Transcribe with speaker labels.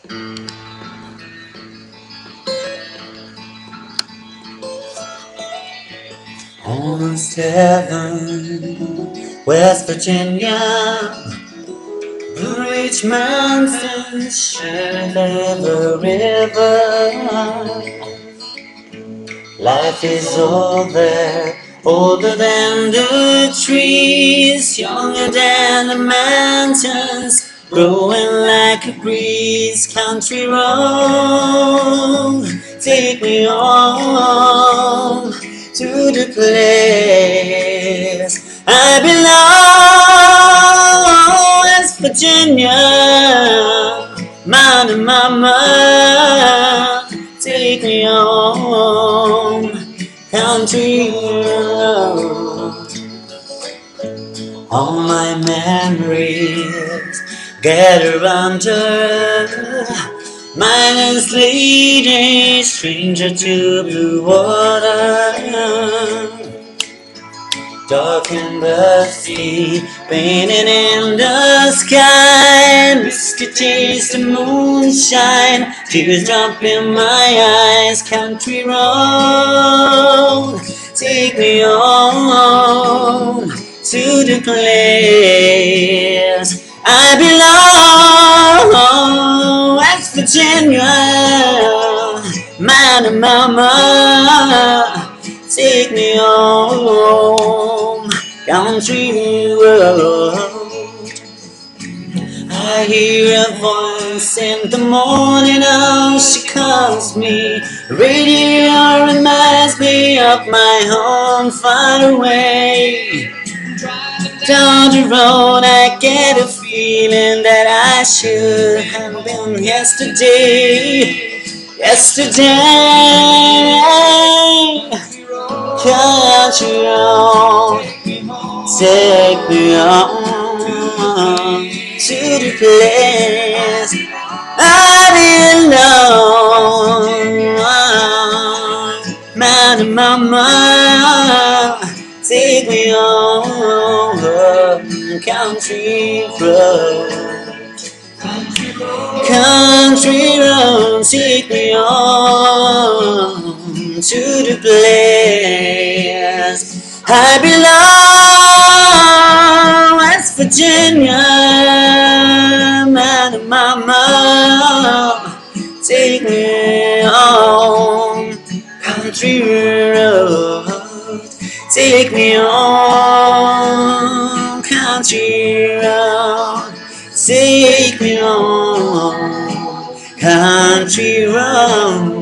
Speaker 1: Almost heaven, West Virginia, Blue Ridge Mountains, Shenandoah River. Life is all there, older than the trees, younger than the mountains, growing like a breeze. Country road, take me home to the place I belong. West Virginia, Mountain Mama, take me home, country road. All my memories gather under mindless lady, stranger to blue water. Dark and dusty, painted in the sky, misty taste of moonshine, tears drop in my eyes. Country road, take me home to the place I belong. West Virginia, Mountain Mama, take me home, country road. I hear a voice in the morning, oh, she calls me. Radio reminds me of my home far away. Down the road I get a feeling that I should have been yesterday. Country road, take me home to the place I belong. Mountain Mama, take me home, country road. Country road, take me home to the place I belong. West Virginia, Mountain Mama, take me home, country road, take me home, country road, take me home, country road.